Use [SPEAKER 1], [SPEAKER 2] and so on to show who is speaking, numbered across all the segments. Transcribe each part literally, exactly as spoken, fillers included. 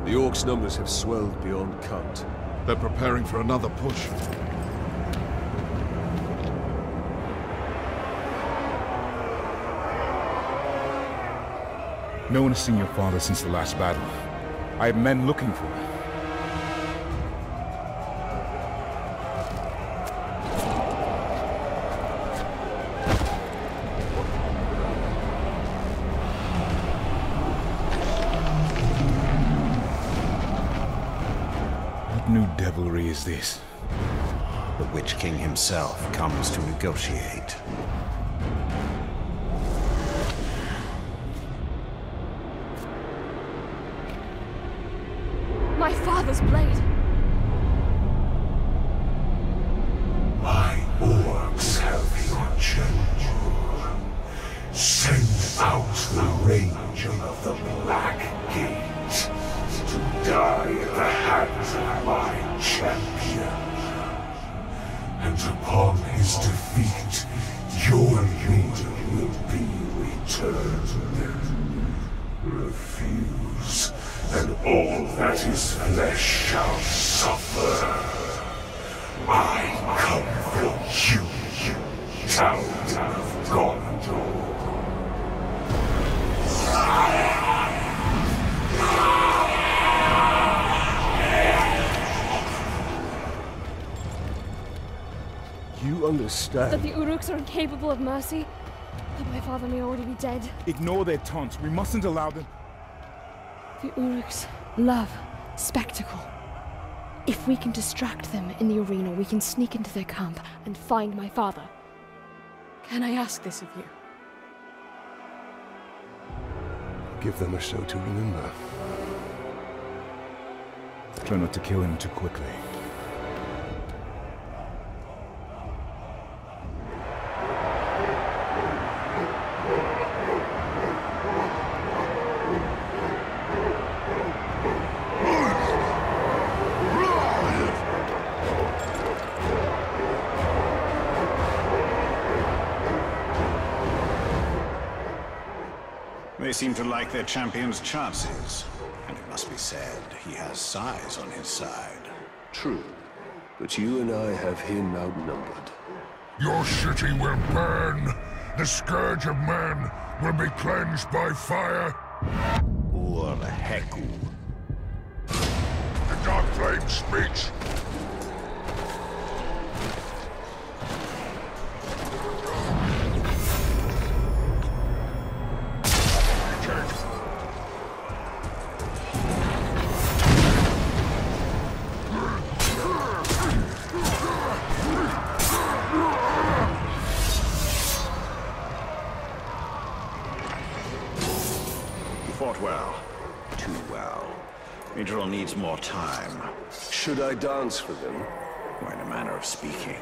[SPEAKER 1] The Orcs' numbers have swelled beyond count.
[SPEAKER 2] They're preparing for another push.
[SPEAKER 3] No one has seen your father since the last battle. I have men looking for him. What new devilry is this?
[SPEAKER 4] The Witch King himself comes to negotiate.
[SPEAKER 5] My father's blade!
[SPEAKER 6] My orcs have your general. Send out the Ranger of the Black Gate to die at the hands of my champion. And upon his defeat, your leader will be returned. Refuse, and all that is flesh shall suffer. I come for you, you town of Gondor.
[SPEAKER 1] You understand?
[SPEAKER 5] That the Uruks are incapable of mercy? That my father may already be dead?
[SPEAKER 3] Ignore their taunts. We mustn't allow them.
[SPEAKER 5] The Uruks love spectacle. If we can distract them in the arena, we can sneak into their camp and find my father. Can I ask this of you?
[SPEAKER 1] Give them a show to remember.
[SPEAKER 3] Try not to kill him too quickly.
[SPEAKER 4] They seem to like their champion's chances. And it must be said, he has size on his side.
[SPEAKER 1] True, but you and I have him outnumbered.
[SPEAKER 6] Your city will burn. The scourge of man will be cleansed by fire.
[SPEAKER 4] Or Heku.
[SPEAKER 6] The Dark Flame speaks.
[SPEAKER 4] Fought well. Too well. Midril needs more time.
[SPEAKER 1] Should I dance for them?
[SPEAKER 4] Or in a manner of speaking.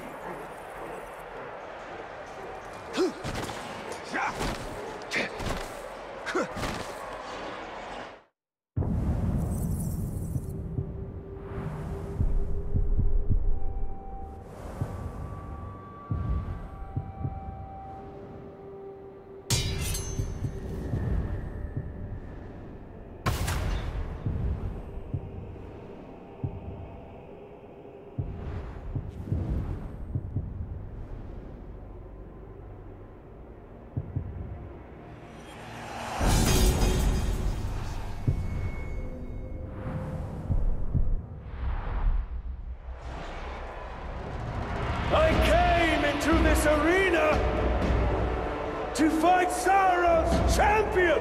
[SPEAKER 7] I came into this arena to fight Sauron's champion!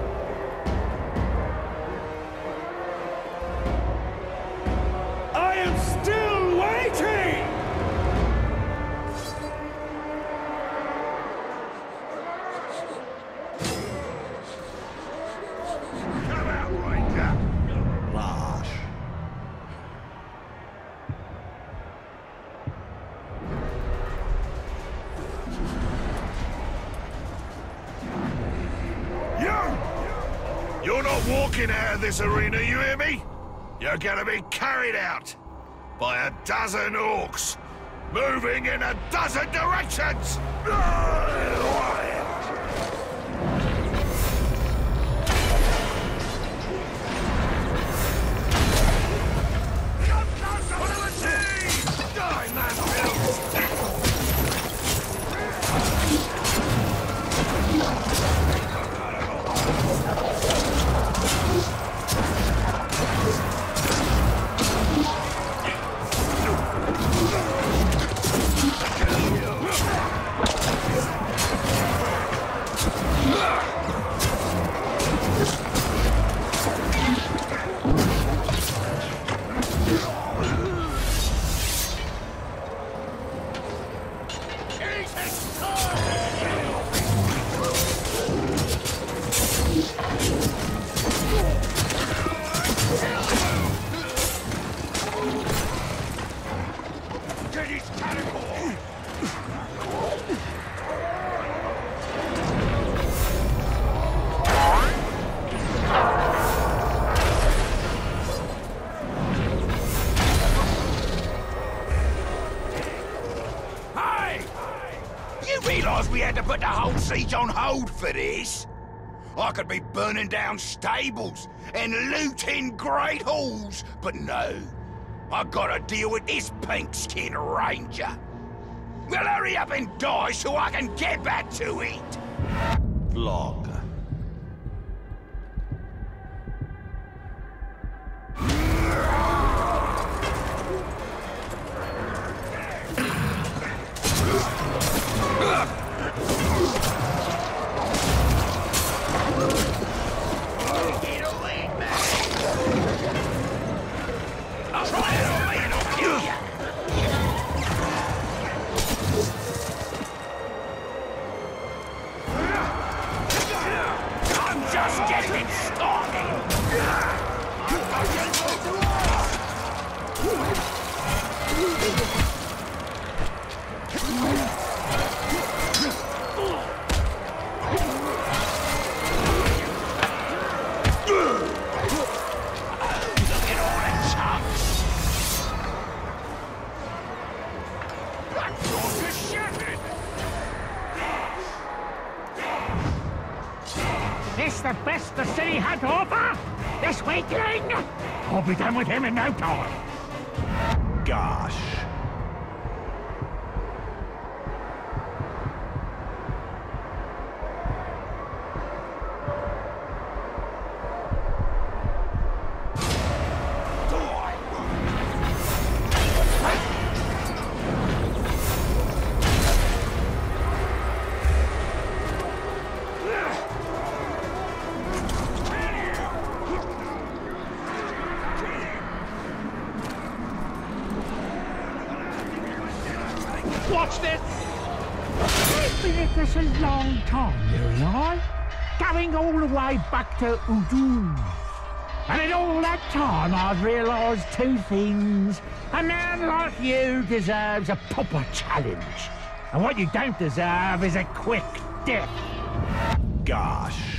[SPEAKER 7] I am still waiting!
[SPEAKER 6] Come out, Ranger!
[SPEAKER 4] Lash.
[SPEAKER 6] You're not walking out of this arena, you hear me? You're gonna be carried out by a dozen orcs, moving in a dozen directions!
[SPEAKER 8] put the whole siege on hold for this. I could be burning down stables and looting great halls, but no. I gotta deal with this pink-skinned ranger. Well, hurry up and die so I can get back to it.
[SPEAKER 4] Vlog.
[SPEAKER 9] This the best the city had to offer? This weakling? I'll be done with him in no time.
[SPEAKER 4] Gosh.
[SPEAKER 9] Watch this! I've been at this a long time, you know. Going all the way back to Udun. And in all that time, I've realised two things. A man like you deserves a proper challenge. And what you don't deserve is a quick death.
[SPEAKER 4] Gosh.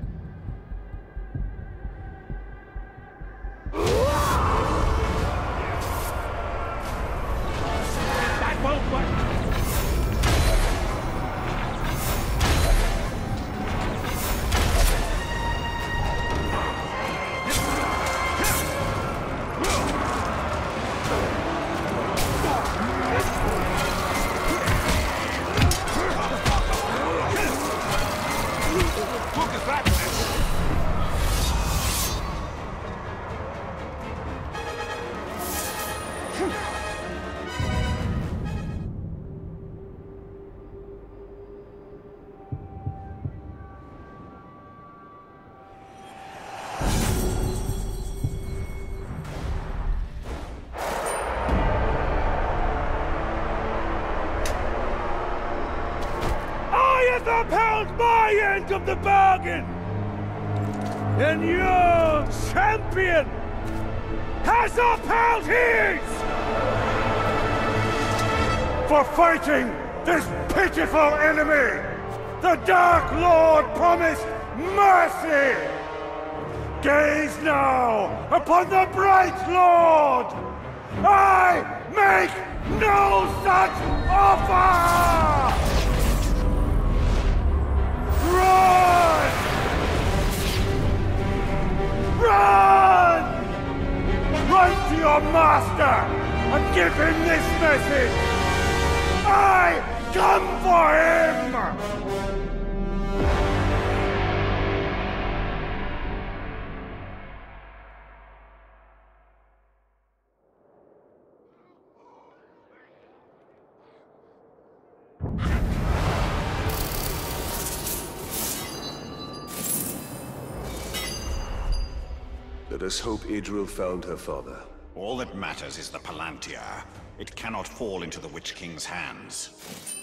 [SPEAKER 9] That won't work.
[SPEAKER 7] I have upheld my end of the bargain! And your champion has upheld his! For fighting this pitiful enemy, the Dark Lord promised mercy! Gaze now upon the Bright Lord! I make no such offer! Run! Run! Run to your master and give him this message! I come for him!
[SPEAKER 1] Let us hope Idril found her father.
[SPEAKER 4] All that matters is the Palantir. It cannot fall into the Witch King's hands.